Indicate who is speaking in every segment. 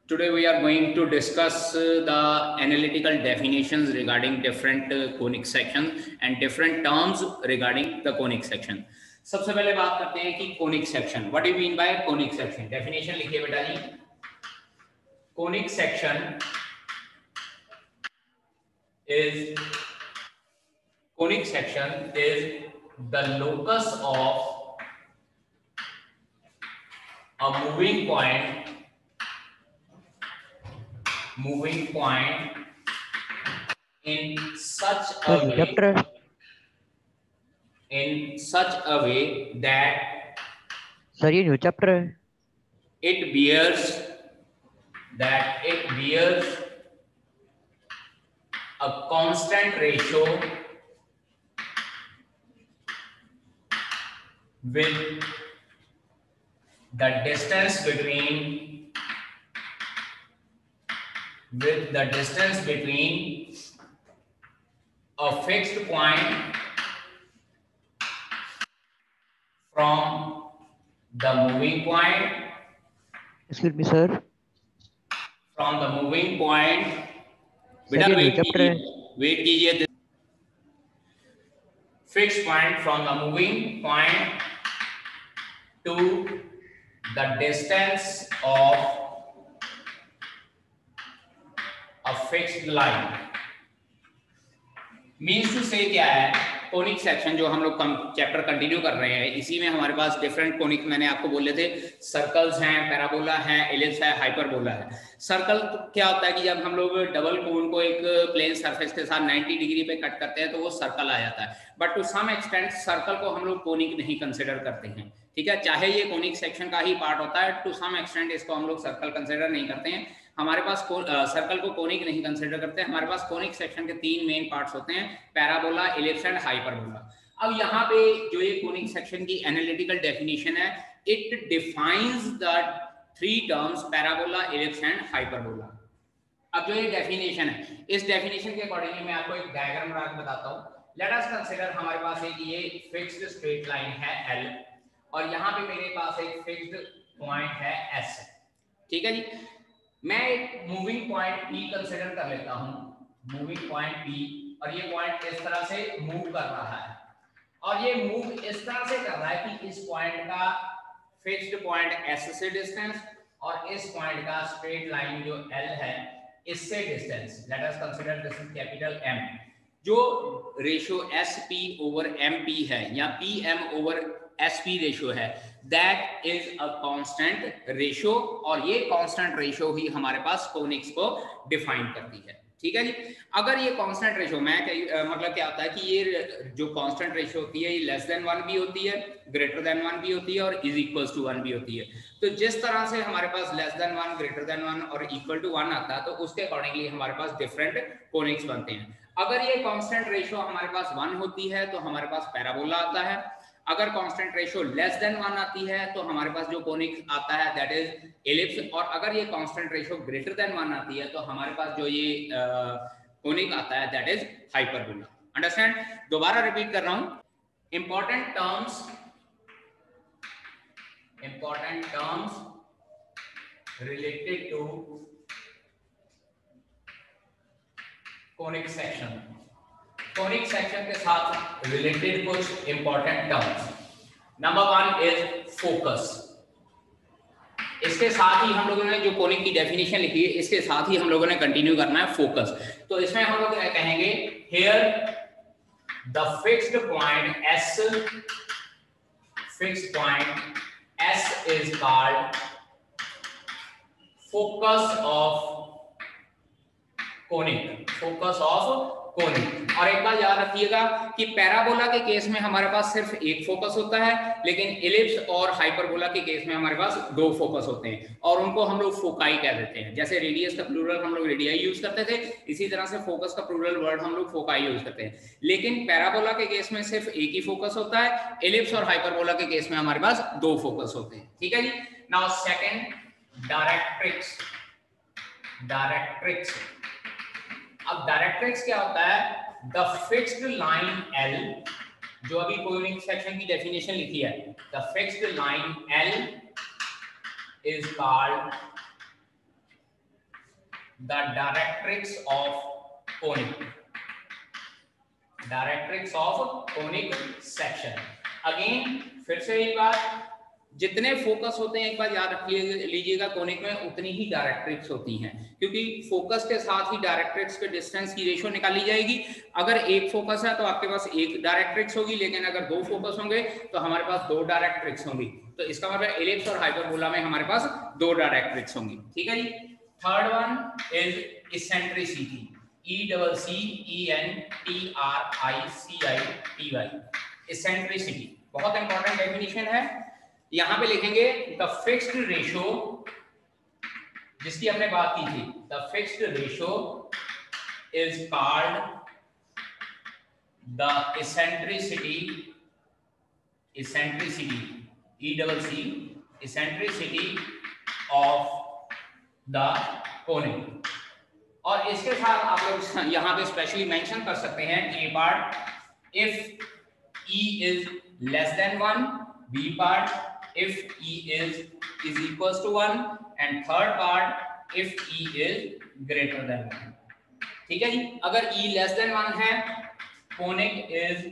Speaker 1: Today we are going to discuss the analytical definitions regarding different conic sections and different terms regarding the conic section. सबसे पहले बात करते हैं कि conic section. What do you mean by conic section? Definition लिखिए बेटा जी. Conic section is the locus of a moving point in such a way that
Speaker 2: ये न्यू चैप्टर है.
Speaker 1: it bears a constant ratio with the distance between a fixed point from the moving point.
Speaker 2: Excuse me, sir.
Speaker 1: From the moving point.
Speaker 2: बेटा
Speaker 1: wait कीजिए. Fixed point from the moving point to the distance of a fixed line. Means to say क्या है? Conic section जो हम लोग chapter continue कर रहे हैं, इसी में हमारे पास डिफरेंट कोनिक, मैंने आपको बोले थे सर्कल्स हैं, पैराबोला है, एलिप्स है, हाइपरबोला है. सर्कल क्या होता है कि जब हम लोग डबल कोन को एक प्लेन सरफेस के साथ 90 डिग्री पे कट करते हैं तो वो सर्कल आ जाता है. But to some extent circle को हम लोग कोनिक नहीं कंसिडर करते हैं. ठीक है, चाहे ये कोनिक सेक्शन का ही पार्ट होता है, टू सम एक्सटेंट इसको हम लोग सर्कल कंसिडर नहीं करते हैं. हमारे पास सर्कल को कोनिक नहीं कंसिडर करते हैं. हमारे पास कोनिक सेक्शन के तीन मेन पार्ट्स होते हैं, पैराबोला, एलिप्स एंड हाइपरबोला. अब यहाँ पे जो ये कोनिक सेक्शन की एनालिटिकल डेफिनेशन है, it defines the three terms parabola, ellipse and hyperbola. अब जो ये डेफिनेशन है, इस डेफिनेशन के अकॉर्डिंगली मैं आपको एक डायग्राम बना के बताता हूँ. लेट अस कंसीडर हमारे पास एक ये फिक्स्ड स्ट्रेट लाइन है L और यहाँ पे मेरे पास एक फिक्स्ड पॉइंट है S. ठीक है जी, मैं एक मूविंग पॉइंट P कंसीडर कर लेता हूँ, मूविंग पॉइंट P, और ये पॉइंट इस तरह से मूव कर रहा है और ये मूव इस तरह से कर रहा है कि इस पॉइंट का फिक्स्ड पॉइंट S से डिस्टेंस और इस पॉइंट का स्ट्रेट लाइन जो L है इससे distance. Let us consider this is capital M. जो रेशियो SP ओवर MP है या PM ओवर SP रेशियो है, that is a constant ratio, और ये कांस्टेंट रेशियो ही हमारे पास कोनिक्स को डिफाइन करती है. ठीक है जी. अगर ये कांस्टेंट रेशियो, मतलब क्या होता है कि ये जो कांस्टेंट रेशियो होती है ये लेस देन 1 भी होती है, ग्रेटर देन 1 भी होती है और इज इक्वल्स टू 1 भी होती है. तो जिस तरह से हमारे पास लेस देन 1, ग्रेटर देन 1 और इक्वल टू 1 आता है, तो उसके अकॉर्डिंगली हमारे पास डिफरेंट कोनिक्स बनते हैं. अगर ये कांस्टेंट रेशियो हमारे पास 1 होती है तो हमारे पास पैराबोला आता है. अगर कांस्टेंट रेशियो लेस देन 1 आती है तो हमारे पास जो कोनिक आता है दैट इज एलिप्स, और अगर ये कांस्टेंट रेशियो ग्रेटर देन 1 आती है तो हमारे पास जो ये कोनिक आता है दैट इज हाइपरबोला. अंडरस्टैंड? दोबारा रिपीट कर रहा हूं. Important terms related to conic section. Conic section के साथ रिलेटेड कुछ important terms. Number 1 is focus. इसके साथ ही हम लोगों ने जो कोनिक की डेफिनेशन लिखी है, इसके साथ ही हम लोगों ने कंटिन्यू करना है फोकस. तो इसमें हम लोग कहेंगे here the fixed point S is called focus of conic. और एक बात याद रखिएगा कि पैराबोला के केस में हमारे पास सिर्फ एक फोकस होता है, लेकिन एलिप्स और हाइपरबोला के केस में हमारे पास दो फोकस होते हैं और उनको हम लोग फोकाई कह देते हैं. जैसे रेडियस का प्लूरल हम लोग रेडियाई यूज करते थे, इसी तरह से फोकस का प्लूरल वर्ड हम लोग फोकाई यूज करते हैं. लेकिन पैराबोला के केस में सिर्फ एक ही फोकस होता है, एलिप्स और हाइपरबोला के केस में हमारे पास दो फोकस होते हैं. ठीक है जी. Now second, directrix. अब डायरेक्ट्रिक्स क्या होता है? द फिक्स्ड लाइन L, जो अभी कोनिक सेक्शन की डेफिनेशन लिखी है, the fixed line L is called the directrix of conic, directrix of conic section. Again फिर से एक बात, जितने फोकस होते हैं एक बार याद रख लीजिएगा कोनिक में, उतनी ही डायरेक्ट्रिक्स होती हैं, क्योंकि फोकस के साथ ही डायरेक्ट्रिक्स के डिस्टेंस की रेशियो निकाली जाएगी। अगर एक फोकस है तो आपके पास एक डायरेक्ट्रिक्स होगी, लेकिन अगर दो फोकस होंगे तो हमारे पास दो डायरेक्ट्रिक्स होंगी। तो इसका मतलब एलिप्स और हाइपरबोला में हमारे पास दो डायरेक्ट्रिक्स होंगी। ठीक है जी। Third one is eccentricity, ECENTRICITY, eccentricity बहुत इंपॉर्टेंट डेफिनेशन है। यहां पे लिखेंगे द फिक्स्ड रेशियो, जिसकी हमने बात की थी, the fixed ratio is called the eccentricity, eccentricity eccentricity of the conic. और इसके साथ आप लोग यहां पे स्पेशली मेंशन कर सकते हैं a part, if E is less than 1, B part if E is equals to 1, and third part if E is greater than 1। ठीक है जी। अगर E less than 1 है, conic is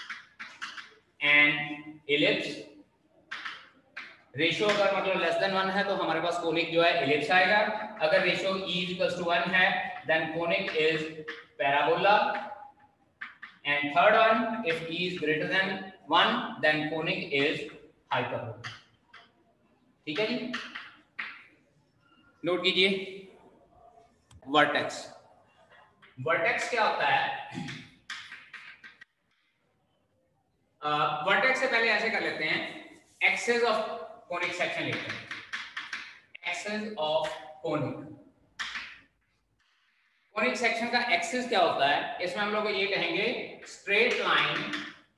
Speaker 1: an ellipse। Ratio अगर मतलब less than 1 है तो हमारे पास conic जो है एलिप्स आएगा। अगर रेशियो E इक्वल्स टू 1 है then conic is parabola. And third one, if E is greater than 1 then conic is hyperbola। ठीक है जी। नोट कीजिए वर्टेक्स। वर्टेक्स क्या होता है? वर्टेक्स से पहले ऐसे कर लेते हैं, एक्सेस ऑफ कोनिक सेक्शन लेते हैं। Axis of conic, conic section का एक्सिस क्या होता है? इसमें हम लोग ये कहेंगे straight line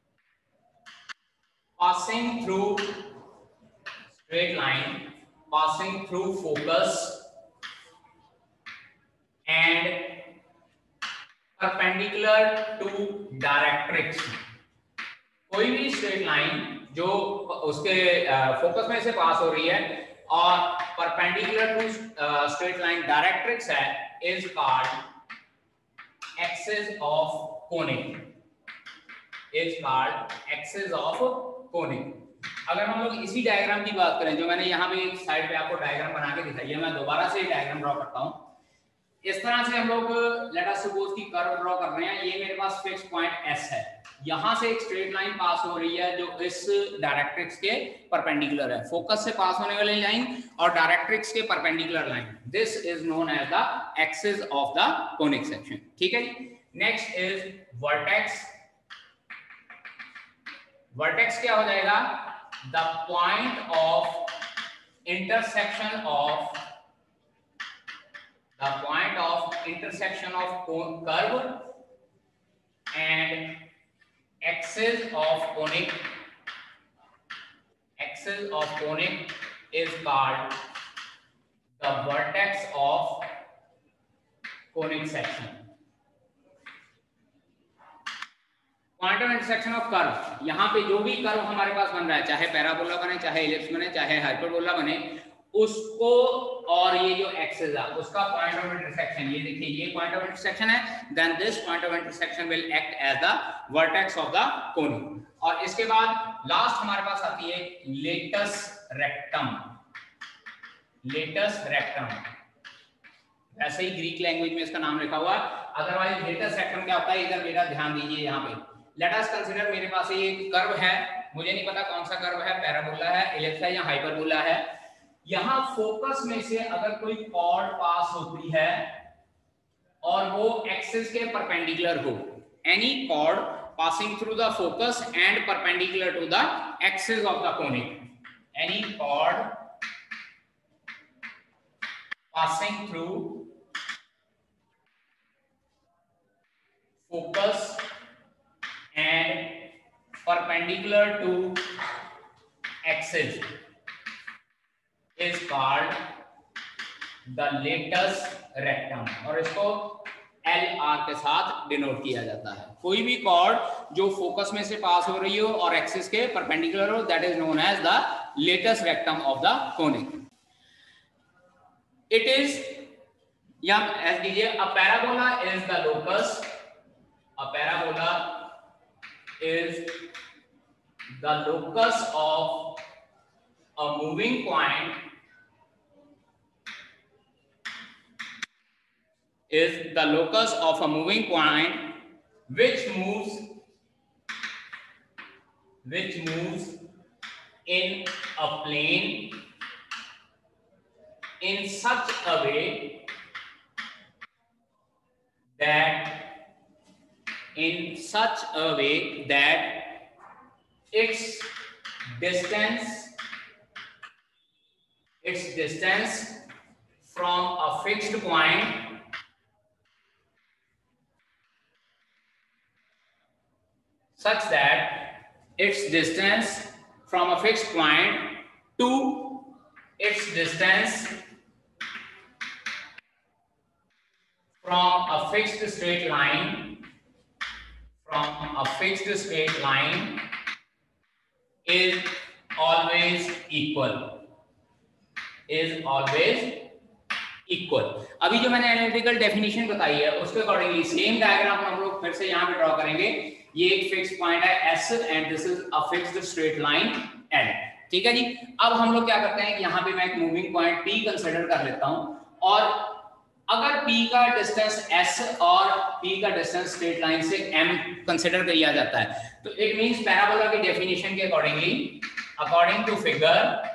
Speaker 1: passing through, straight line passing through focus and perpendicular to directrix. कोई भी स्ट्रेट लाइन जो उसके फोकस में से पास हो रही है और perpendicular to straight line directrix है, is called axis of conic, is called axis of conic। अगर हम लोग इसी डायग्राम की बात करें, जो मैंने यहाँ पे एक साइड पे आपको डायग्राम बना के दिखाई है, मैं दोबारा से डायग्राम ड्रॉ करता हूँ। इस तरह से हम लोग लेट अस सपोज की कर्व ड्रॉ कर रहे हैं। ये मेरे पास फिक्स्ड पॉइंट S है, यहां से एक स्ट्रेट लाइन पास हो रही है जो इस डायरेक्ट्रिक्स के परपेंडिकुलर है, फोकस से पास होने वाली लाइन और डायरेक्ट्रिक्स के perpendicular line. This is known as the axis of the conic section. ठीक है जी। Next is vertex. वर्टेक्स क्या हो जाएगा? The point of intersection of, the point of intersection of curve and axis of conic, axis of conic is called the vertex of conic section। Point of intersection of curve, यहाँ पे जो भी curve हमारे पास बन रहा है, चाहे parabola बने, चाहे इलिप्स बने, चाहे हाइपरबोला बने, उसको और ये जो एक्सिस है उसका पॉइंट ऑफ इंटरसेक्शन, ये देखिए ये पॉइंट ऑफ इंटरसेक्शन है, then this point of intersection will act as the vertex of the conic. और इसके बाद लास्ट हमारे पास आती है लेटस रेक्टम। लेटस रेक्टम, वैसे ही ग्रीक लैंग्वेज में इसका नाम लिखा हुआ है, अदरवाइज लेटस रेक्टम क्या होता है, इधर बेटा ध्यान दीजिए। यहाँ पे लेट अस कंसीडर, मेरे पास ये कर्व है, मुझे नहीं पता कौन सा कर्व है, पैराबोला है, इलिप्स है या हाइपरबोला है। यहां फोकस में से अगर कोई कॉर्ड पास होती है और वो एक्सिस के परपेंडिकुलर हो, any chord passing through the focus and perpendicular to the axis of the conic, any chord passing through focus and perpendicular to axis is called the latus rectum, और इसको LR के साथ denote किया जाता है। कोई भी कॉर्ड जो फोकस में से पास हो रही हो और एक्सिस के परपेंडिकुलर हो, that is known as the latus rectum of the conic. It is, या एस दीजिए, a parabola is the locus, a parabola is the locus of a moving point, is the locus of a moving point which moves in a plane in such a way that its distance from a fixed point such that its distance from a fixed point to its distance from a fixed straight line is always equal. अभी जो मैंने analytical definition बताई है उसके accordingly same diagram हम लोग फिर से यहाँ पे ड्रॉ करेंगे। ये एक फिक्स पॉइंट है S and this is a fixed straight line L। ठीक है जी। अब हम लोग क्या करते हैं कि यहाँ पे मैं एक मूविंग पॉइंट P कंसीडर कर लेता हूँ, और अगर P का डिस्टेंस S और P का डिस्टेंस स्ट्रेट लाइन से M कंसीडर किया जाता है, तो इट मींस पैराबोला की डेफिनेशन के accordingly, according to figure,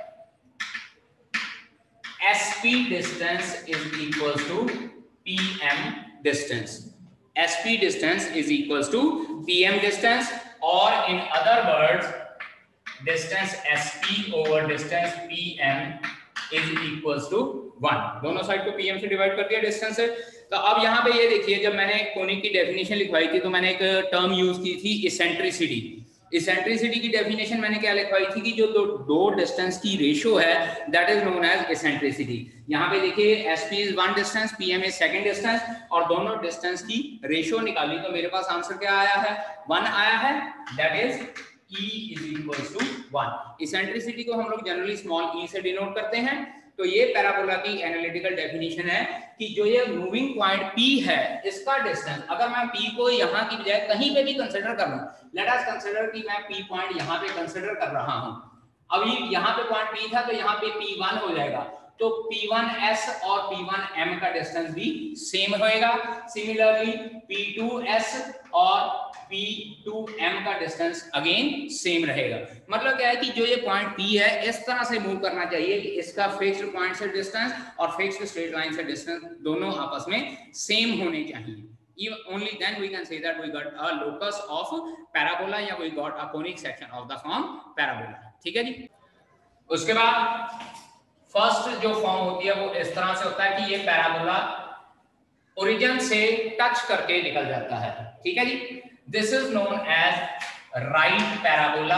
Speaker 1: SP distance is equals to PM distance. SP distance is equals to PM distance, or in other words, distance SP over distance PM is equals to 1. दोनों side को PM से divide कर दिया distance से। तो अब यहाँ पे ये देखिए, जब मैंने कोनिक की डेफिनेशन लिखवाई थी तो मैंने एक टर्म यूज की थी इसेंट्रिसिटी। इसेंट्रिसिटी की डेफिनेशन मैंने क्या लिखवाई थी कि जो दो डिस्टेंस की रेशियो है that is known as eccentricity. यहाँ पे देखिए SP is one distance, PM is second distance, और दोनों डिस्टेंस की रेशियो निकाली तो मेरे पास आंसर क्या आया है, 1 आया है, that is E is equals to 1। Eccentricity को हम लोग जनरली स्मॉल e से डिनोट करते हैं। तो ये पैराबोला की एनालिटिकल डेफिनेशन है कि जो ये मूविंग पॉइंट P है इसका डिस्टेंस, अगर मैं P को यहाँ की बजाय कहीं पे भी कंसीडर कर लूं, लेट अस कंसीडर कि मैं P पॉइंट यहाँ पे कंसीडर कर रहा हूँ, अभी यहाँ पे पॉइंट P था तो यहाँ पे P1 हो जाएगा, तो P1S और P1M का डिस्टेंस भी सेम होएगा। सिमिलरली P2S और P2M का डिस्टेंस अगेन सेम रहेगा। मतलब क्या है कि जो ये पॉइंट P है इस तरह से मूव करना चाहिए कि इसका फिक्स्ड पॉइंट से डिस्टेंस और फिक्स्ड स्ट्रेट लाइन से डिस्टेंस दोनों आपस में सेम होने चाहिए। Only then we can say that we got a locus of parabola या we got a conic section of the form parabola। ठीक है जी। उसके बाद फर्स्ट जो फॉर्म होती है वो इस तरह से होता है कि ये पैराबोला ओरिजिन से टच करके निकल जाता है। ठीक है जी। This is known as right parabola,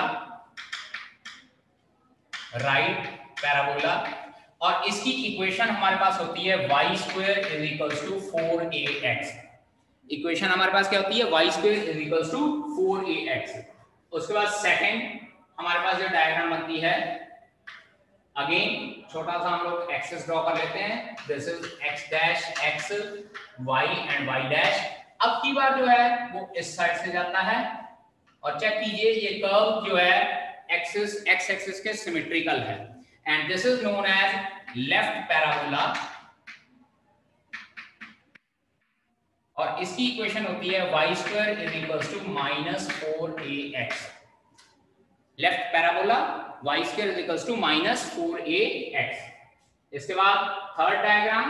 Speaker 1: right parabola, और इसकी इक्वेशन हमारे पास होती है y square is equals to 4ax। Equation हमारे पास क्या होती है, y square is equals to 4ax। उसके बाद सेकंड हमारे पास जो डायग्राम बनती है, अगेन छोटा सा हम लोग एक्सेस ड्रॉ कर लेते हैं, this is x dash x y and y dash. अब की बार जो है वो इस साइड से जाता है, और चेक कीजिए ये कर्व जो है एक्सिस x एक्सिस के सिमेट्रिकल है, and this is known as left parabola, और इसकी इक्वेशन होती है y square is equals to minus 4ax। Left parabola y square is equals to minus 4ax। इसके बाद third diagram,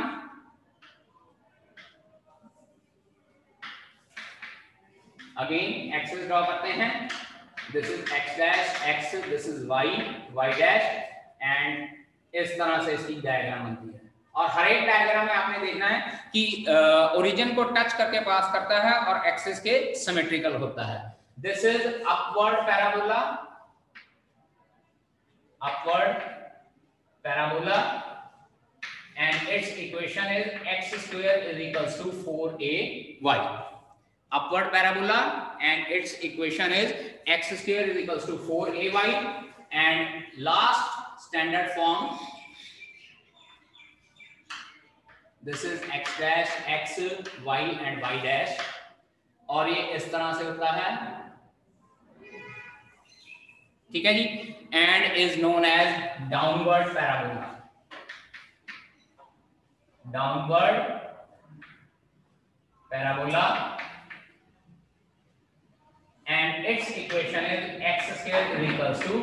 Speaker 1: again axes draw करते हैं, this is x dash x, this is y y dash, and इस तरह से इसकी diagram बनती है। और हर एक डायग्राम में आपने देखना है कि ओरिजिन को टच करके पास करता है और एक्सिस के सिमेट्रिकल होता है। This is upward parabola, upward parabola, and its equation is x square is equals to 4ay। upward parabola and its equation is x square is equals to 4ay, and last standard form this is x dash x y and y dash, और ये इस तरह से होता है, ठीक है जी, and is known as downward parabola, downward parabola, and its equation is x square is equals to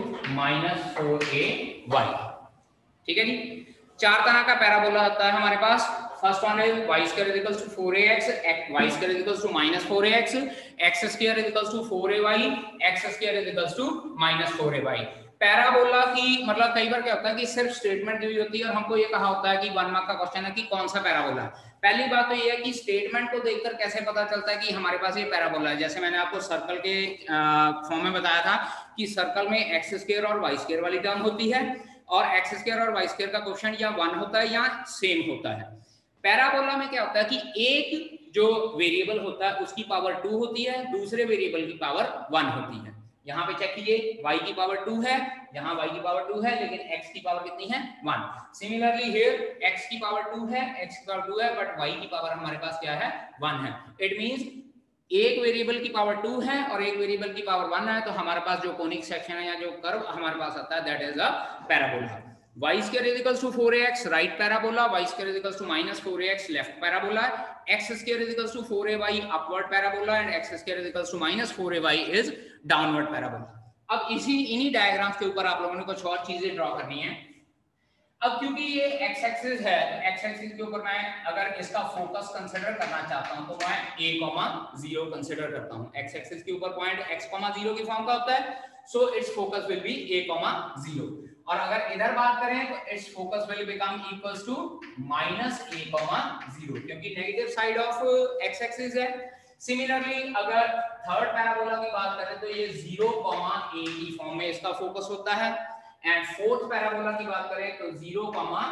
Speaker 1: -4ay, ठीक है जी। चार तरह का पैराबोला होता है हमारे पास। First one is y square is equals to 4ax, y square is equals to -4ax, x square is equals to 4ay, x square is equals to -4ay। Parabola की मतलब कई बार क्या होता है कि सिर्फ स्टेटमेंट दी हुई होती है और हमको ये कहा होता है कि 1 मार्क का क्वेश्चन है कि कौन सा पैराबोला है। पहली बात तो ये है कि स्टेटमेंट को देखकर कैसे पता चलता है कि हमारे पास ये पैराबोला है। जैसे मैंने आपको सर्कल के फॉर्म में बताया था कि सर्कल में एक्स स्क्वायर और वाई स्क्वायर वाली टर्म होती है, और एक्स स्क्वायर और वाई स्क्वायर का कोएफिशिएंट या 1 होता है या सेम होता है। पैराबोला में क्या होता है कि एक जो वेरिएबल होता है उसकी पावर 2 होती है, दूसरे वेरिएबल की पावर 1 होती है। यहाँ पे चेक कीजिए, y की पावर 2 है, यहाँ y की पावर 2 है, लेकिन x की पावर कितनी है 1। सिमिलरली हियर x की पावर 2 है, x की पावर 2 है, बट y की पावर हमारे पास क्या है 1 है। इट मींस एक वेरिएबल की पावर 2 है और एक वेरिएबल की पावर 1 है, तो हमारे पास जो कोनिक सेक्शन है या जो कर्व हमारे पास आता है that is a parabola. y square is equals to 4ax right parabola, y square is equals to -4ax left parabola, x square is equals to 4ay upward parabola, and x square is equals to -4ay is downward parabola. अब इन्हीं diagrams के ऊपर आप लोगों ने कुछ और चीजें ड्रॉ करनी है। अब क्योंकि ये x एक्सिस है, x एक्सिस के ऊपर मैं अगर इसका फोकस कंसीडर करना चाहता हूं तो मैं a, 0 कंसीडर करता हूं। x एक्सिस के ऊपर पॉइंट x, 0 की फॉर्म का होता है, so its focus will be a, 0। और अगर इधर बात करें तो its focus will become equals to -a, 0, क्योंकि negative side of x axis है। सिमिलरली अगर थर्ड पैराबोला की बात करें तो ये 0, a की फॉर्म में इसका फोकस होता है, एंड फोर्थ पैराबोला की बात करें तो 0,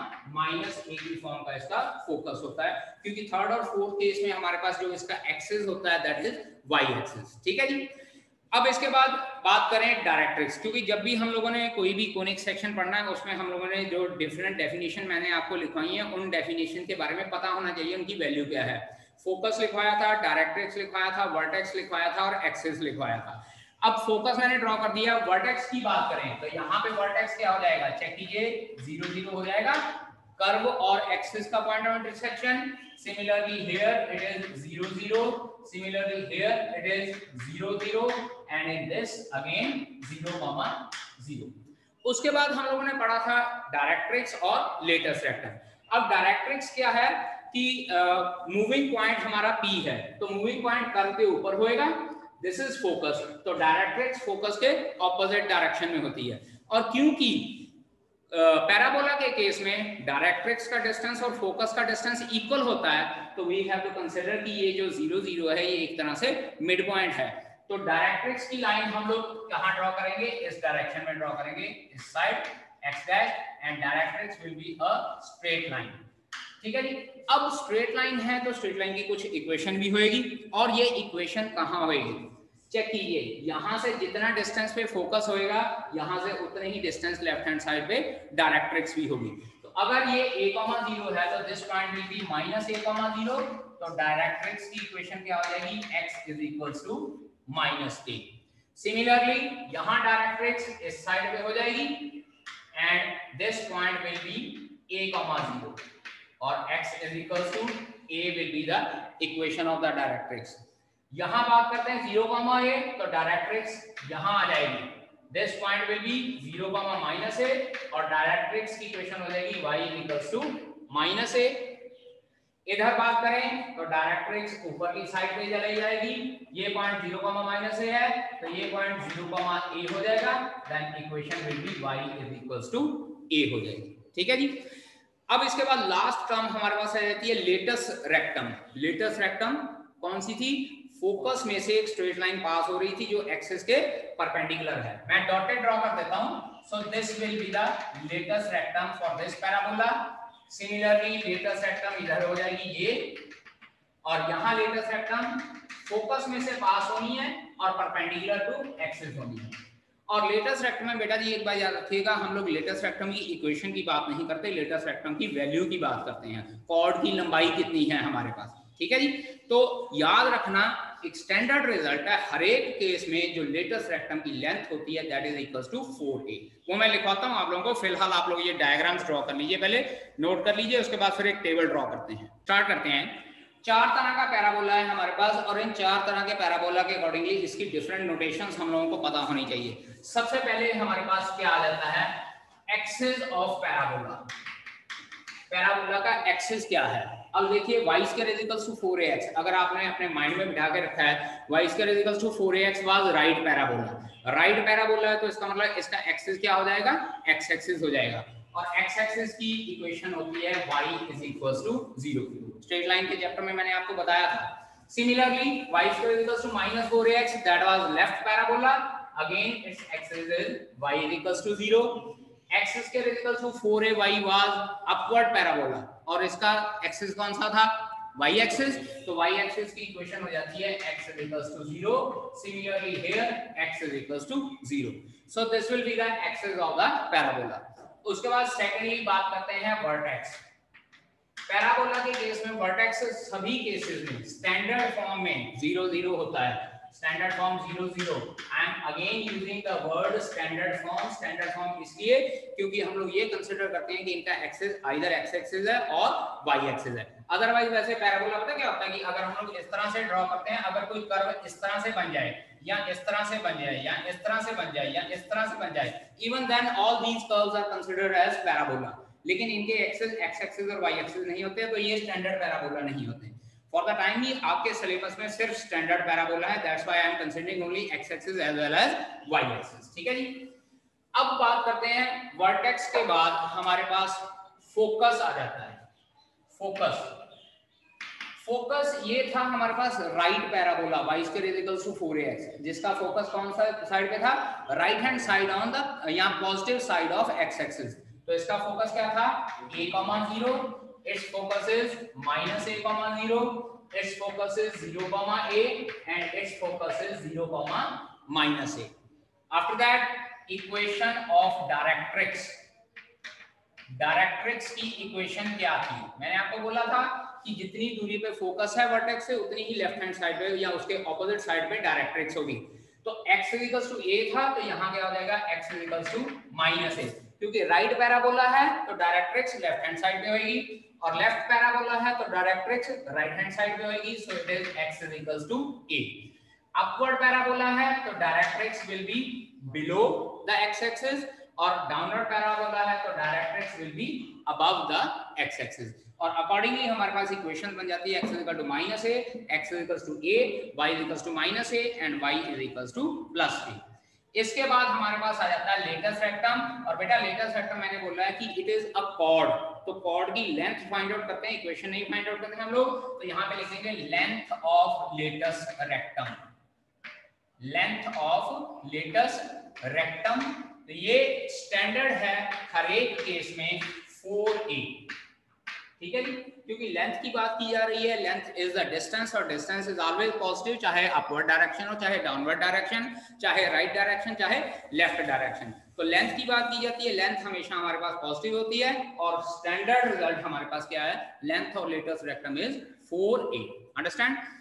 Speaker 1: -a की फॉर्म का इसका फोकस होता है, क्योंकि थर्ड और फोर्थ केस में हमारे पास जो इसका एक्सिस होता है दैट इज y एक्सिस, ठीक है जी। अब इसके बाद बात करें डायरेक्ट्रिक्स, क्योंकि जब भी हम लोगों ने कोई भी कोनिक सेक्शन पढ़ना है उसमें हम लोगों ने जो डिफरेंट डेफिनेशन मैंने आपको लिखवाई है उन डेफिनेशन के बारे में पता होना चाहिए, उनकी वैल्यू क्या है। फोकस लिखवाया था, डायरेक्ट्रिक्स लिखवाया था, वर्टेक्स लिखवाया था और एक्सिस लिखवाया था। अब फोकस मैंने ड्रॉ कर दिया। वर्टेक्स की बात करें तो यहाँ पे वर्टेक्स क्या हो जाएगा, चेक कीजिए, 0, 0 हो जाएगा, कर्व और एक्सिस का point of intersection. Similarly here it is 0, 0, similarly here it is 0, 0, and in this again 0, 0। उसके बाद हम लोगों ने पढ़ा था डायरेक्ट्रिक्स और लेटस रेक्टम। अब डायरेक्ट्रिक्स क्या है कि मूविंग पॉइंट हमारा P है, तो मूविंग पॉइंट कर्व के ऊपर होएगा, दिस इज फोकस, तो डायरेक्ट्रिक्स फोकस के ऑपोजिट डायरेक्शन में होती है। और क्योंकि पैराबोला के केस में डायरेक्ट्रिक्स का डिस्टेंस और फोकस का डिस्टेंस इक्वल होता है, तो वी हैव टू कंसीडर कि ये जो 0, 0 है ये एक तरह से मिड पॉइंट है। तो डायरेक्ट्रिक्स की लाइन हम लोग कहां ड्रॉ करेंगे, इस डायरेक्शन में ड्रॉ करेंगे, इस side x dash, and directrix will be a straight line, ठीक है जी। अब स्ट्रेट लाइन है तो स्ट्रेट लाइन की कुछ इक्वेशन भी होएगी, और ये इक्वेशन कहां होएगी, चेक कीजिए, यहां से जितना डिस्टेंस पे फोकस होएगा यहां से उतने ही डिस्टेंस लेफ्ट हैंड साइड पे डायरेक्ट्रिक्स भी होगी। तो अगर ये a, 0 है तो this point will be -a, 0, तो डायरेक्ट्रिक्स की इक्वेशन क्या हो जाएगी, x is equals to -a। Similarly यहां डायरेक्ट्रिक्स इस साइड पे हो जाएगी, and this point will be a, 0, और x is equals to a will be the equation of the directrix। यहां बात करते हैं 0, a, तो डायरेक्ट्रिक्स यहां आ जाएगी, this point will be 0, -a, और डायरेक्ट्रिक्स की इक्वेशन हो जाएगी y is equals to -a। इधर बात करें तो डायरेक्ट्रिक्स ऊपर की साइड पे चली जाएगी, ये पॉइंट 0, -a है, तो ये पॉइंट 0, a हो जाएगा, then equation will be y is equals to a हो जाएगी, ठीक है जी। अब इसके बाद लास्ट टर्म हमारे पास आ जाती है लेटस रेक्टम। लेटस रेक्टम कौन सी थी, फोकस में से एक स्ट्रेट लाइन पास हो रही थी जो एक्सिस के परपेंडिकुलर है। मैं डॉटेड ड्रॉ कर देता हूं, so this will be the latus rectum for this parabola. Similarly latus rectum इधर हो जाएगी ये, और यहां लेटस रेक्टम फोकस में से पास होनी है और परपेंडिकुलर टू एक्सिस होनी है। और लेटेस्ट रेक्टम में बेटा जी एक बार याद रखिएगा, हम लोग लेटेस्ट रेक्टम की इक्वेशन की बात नहीं करते, लेटेस्ट रेक्टम की वैल्यू की बात करते हैं, कॉर्ड की लंबाई कितनी है हमारे पास, ठीक है जी। तो याद रखना एक स्टैंडर्ड रिजल्ट है हर एक केस में जो लेटेस्ट रेक्टम की लेंथ होती है that is equals to 4a। वो मैं लिखवाता हूं आप लोगों को, फिलहाल आप लोग ये डायग्राम्स ड्रॉ कर लीजिए, पहले नोट कर लीजिए, उसके बाद फिर एक टेबल ड्रॉ करते हैं। स्टार्ट करते हैं। 4 तरह का पैराबोला है हमारे पास, और इन 4 तरह के पैराबोला के अकॉर्डिंगली इसकी डिफरेंट नोटेशंस हम लोगों को पता होनी चाहिए। सबसे पहले हमारे पास क्या आ जाता है, एक्सिस ऑफ पैराबोला। पैराबोला का एक्सिस क्या है? अब देखिए y square is equals to 4ax, अगर आपने अपने माइंड में बिठा के रखा है y square is equals to 4ax was right parabola. Right parabola है तो इसका मतलब इसका एक्सिस क्या हो जाएगा, x एक्सिस हो जाएगा, और x एक्सिस की इक्वेशन होती है y is equals to 0। Straight line के चैप्टर में मैंने आपको बताया था। Similarly y square is equals to -4ax that was left parabola, again its axis is y is equals to 0। x square is equals to 4ay was upward parabola, और इसका axis कौन सा था, y एक्सिस, तो y axis की equation हो जाती है x is equals to 0। Similarly here x is equals to 0। So this will be the axis of the parabola. उसके बाद सेकेंडली बात करते हैं वर्टेक्स। पैराबोला के केस में वर्टेक्स सभी केसेस में स्टैंडर्ड फॉर्म में 0 0 होता है, standard form 0 0। I am again using the word standard form. Standard form इसलिए क्योंकि हम लोग ये कंसीडर करते हैं कि इनका एक्सिस आइदर x एक्सिस है और y एक्सिस है। अदरवाइज वैसे पैराबोला पता क्या होता है कि अगर हम लोग इस तरह से ड्रॉ करते हैं, अगर कोई कर्व इस तरह से बन जाए या इस तरह से बन जाए या इस तरह से बन जाए या इस तरह से बन जाए, even then all these curves are considered as parabola, लेकिन इनके एक्सिस x एक्सिस और y एक्सिस नहीं होते, तो ये स्टैंडर्ड पैराबोला नहीं होते। फॉर द टाइम ही आपके सिलेबस में सिर्फ स्टैंडर्ड पैराबोला है, that's why I am considering only x axis as well as y axis, ठीक है जी। अब बात करते हैं वर्टेक्स के बाद हमारे पास फोकस आ जाता है। फोकस, फोकस ये था हमारे पास right parabola y square is equals to 4ax, जिसका फोकस कौन सा साइड पे था, right hand side on the या positive side of x axis. तो इसका फोकस क्या था, a, 0, its focus is -a, 0, its focus is 0, a, and its focus is 0, -a. After that equation of directrix. Directrix की equation क्या थी, मैंने आपको बोला था कि जितनी दूरी पे फोकस है वर्टेक्स से उतनी ही लेफ्ट हैंड साइड पे या उसके ऑपोजिट साइड पे डायरेक्ट्रिक्स होगी। तो x इक्वल्स टू a था, तो यहाँ क्या हो जाएगा, x इक्वल्स टू -a, क्योंकि राइट पैराबोला है तो डायरेक्ट्रिक्स लेफ्ट हैंड साइड पे होगी, और लेफ्ट पैराबोला है तो डायरेक्ट्रिक्स राइट हैंड साइड पे होगी, so it is x is equals to a। Upward parabola है तो directrix will be below the x axis, और डाउनवर्ड पैराबोला है तो directrix will be above the x axis, और अकॉर्डिंगली हमारे पास इक्वेशन बन जाती है x is equal to -a, x is equal to a, y is equal to -a and y is equal to +a। इसके बाद हमारे पास आ जाता है लेटेस्ट रेक्टम, और बेटा लेटेस्ट रेक्टम मैंने बोला है कि इट इज अ कॉर्ड, तो कॉर्ड की लेंथ फाइंड आउट करते हैं, इक्वेशन नहीं फाइंड आउट करते हैं हम लोग, तो यहाँ पे लिखेंगे length of latus rectum, length of latus rectum. तो ये स्टैंडर्ड है हर एक केस में 4a, ठीक है जी, क्योंकि लेंथ की बात की जा रही है, लेंथ इज द डिस्टेंस, और डिस्टेंस इज ऑलवेज पॉजिटिव, चाहे अपवर्ड डायरेक्शन हो, चाहे डाउनवर्ड डायरेक्शन, चाहे राइट डायरेक्शन, चाहे लेफ्ट डायरेक्शन। तो लेंथ की बात की जाती है, लेंथ हमेशा हमारे पास पॉजिटिव होती है, और स्टैंडर्ड रिजल्ट हमारे पास क्या है, length of latus rectum is 4a। Understand?